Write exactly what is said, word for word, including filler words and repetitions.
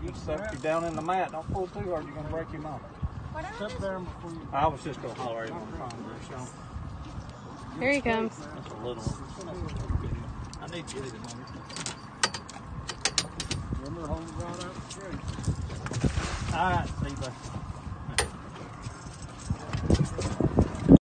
You stuck you down in the mat. Don't pull too hard. You're gonna break your mouth. Sit there before you. I was just gonna holler at him. Here he comes. That's a little one. I need to get it in there. Remember holding it right out the tree. All right, see you.